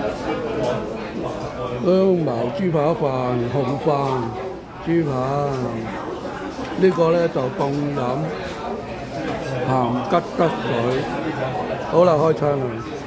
香茅豬扒飯、紅飯、豬扒，呢個咧就凍飲鹹吉德水。好啦，開餐啦！